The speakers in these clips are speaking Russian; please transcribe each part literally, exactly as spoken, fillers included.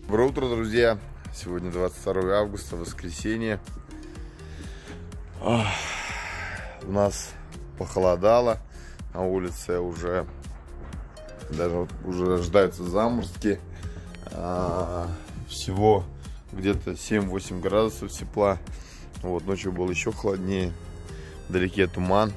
Доброе утро, друзья! Сегодня двадцать второе августа, воскресенье. Ох, у нас похолодало, на улице уже даже вот уже рождаются заморозки. А, всего где-то семь-восемь градусов тепла. Вот, ночью было еще холоднее, вдалеке туман.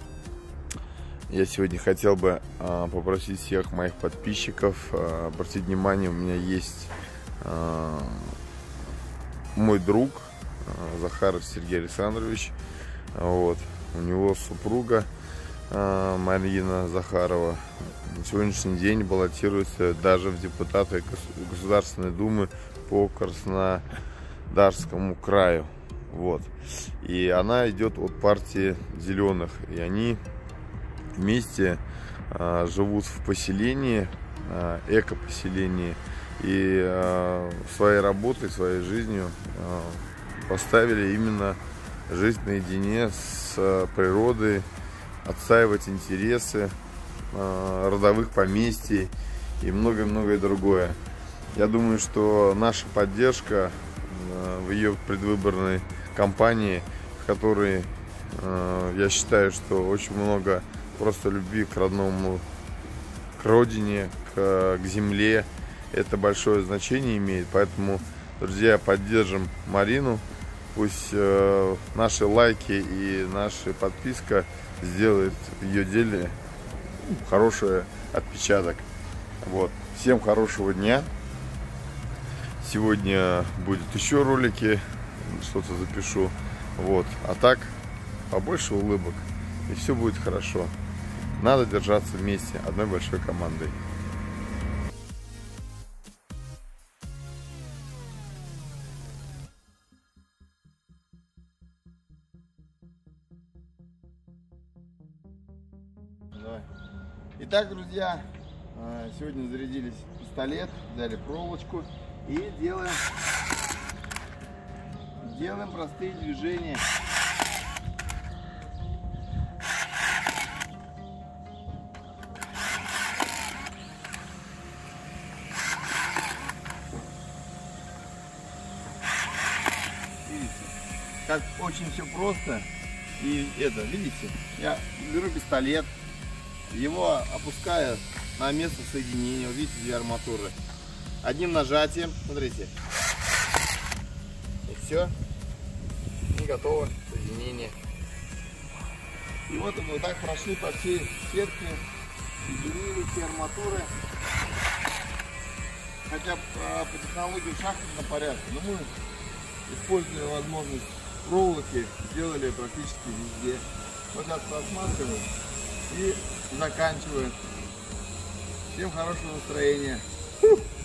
Я сегодня хотел бы а, попросить всех моих подписчиков а, обратить внимание, у меня есть а, мой друг а, Захаров Сергей Александрович. Вот, у него супруга а, Марина Захарова на сегодняшний день баллотируется даже в депутаты Государственной Думы по Краснодарскому краю. Вот. И она идет от партии Зеленых, и они вместе а, живут в поселении, а, эко-поселении, и а, своей работой, своей жизнью а, поставили именно жизнь наедине с а, природой, отстаивать интересы а, родовых поместий и многое-многое другое. Я думаю, что наша поддержка а, в ее предвыборной кампании, в которой а, я считаю, что очень много просто любви к родному, к родине, к, к земле. Это большое значение имеет. Поэтому, друзья, поддержим Марину. Пусть э, наши лайки и наша подписка сделает в ее деле хороший отпечаток. Вот. Всем хорошего дня. Сегодня будут еще ролики, что-то запишу. Вот. А так, побольше улыбок, и все будет хорошо. Надо держаться вместе, одной большой командой. Давай. Итак, друзья, сегодня зарядились пистолет, взяли проволочку и делаем, делаем простые движения. Как очень все просто. И это, видите, я беру пистолет, его опускаю на место соединения. Видите, две арматуры. Одним нажатием, смотрите. И все. И готово соединение. И вот мы вот так прошли по всей сетке, соединили все арматуры. Хотя по технологии шахматного порядка, но мы, используя возможность проволоки, сделали практически везде. Вот сейчас просматриваем и заканчиваем. Всем хорошего настроения.